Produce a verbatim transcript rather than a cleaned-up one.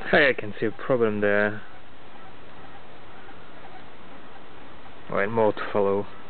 Hey, I can see a problem there. Well, more to follow.